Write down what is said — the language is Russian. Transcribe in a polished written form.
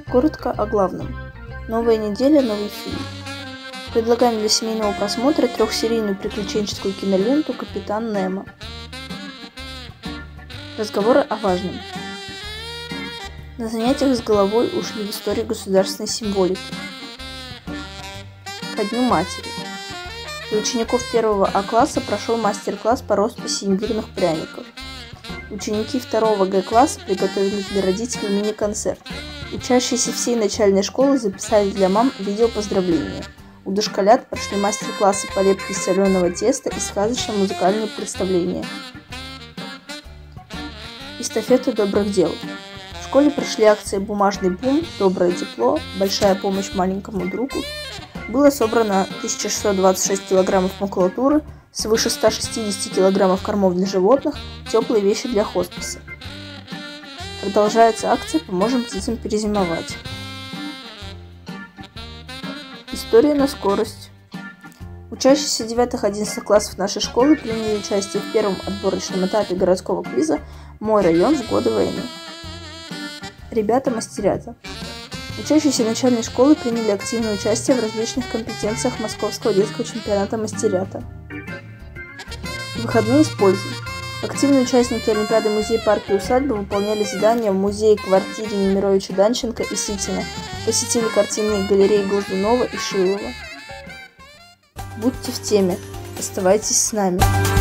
Коротко о главном. Новая неделя, новый фильм. Предлагаем для семейного просмотра трехсерийную приключенческую киноленту «Капитан Немо». Разговоры о важном. На занятиях с головой ушли в историю государственной символики. Ко Дню матери. Для учеников 1 А класса прошел мастер-класс по росписи имбирных пряников. Ученики 2 Г класса приготовили для родителей мини-концерт. Учащиеся всей начальной школы записали для мам видео поздравления. У дошколят прошли мастер-классы по лепке из соленого теста и сказочные музыкальные представления. Эстафета добрых дел. В школе прошли акции «Бумажный бум», «Доброе тепло», «Большая помощь маленькому другу». Было собрано 1626 килограммов макулатуры, свыше 160 килограммов кормов для животных, теплые вещи для хосписа. Продолжается акция «Поможем птицам перезимовать». История на скорость. Учащиеся 9-11 классов нашей школы приняли участие в первом отборочном этапе городского квиза «Мой район в годы войны». Ребята-мастерята. Учащиеся начальной школы приняли активное участие в различных компетенциях Московского детского чемпионата мастерята. Выходные с пользой. Активные участники Олимпиады музей парка и усадьбы выполняли задания в музее-квартире Немировича Данченко и Ситина, посетили картинные галереи Глазунова и Шилова. Будьте в теме, оставайтесь с нами.